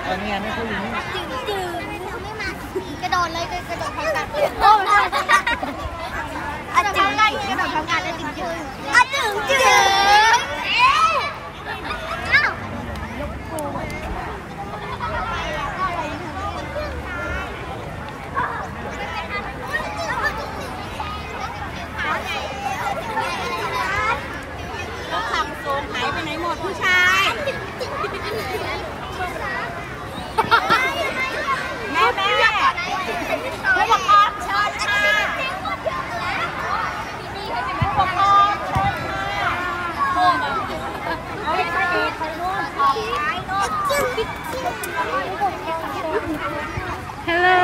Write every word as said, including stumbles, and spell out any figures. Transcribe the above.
อนนี้ไม่ค่อยรู้จืดจืดเขาไม่มากระโดดเลยกระโดดพร้อมกันโอ้ได้อาจืดไล่กระโดดพร้อมกันแล้วจืดจืดอาจืดจืดหายไปไหนหมดผู้ชายแม่แม่ผู้ปกครองเชิญค่ะผู้ปกครองเชิญค่ะเอาไปดีไปนู่นออกไปนู่นฮัลโหล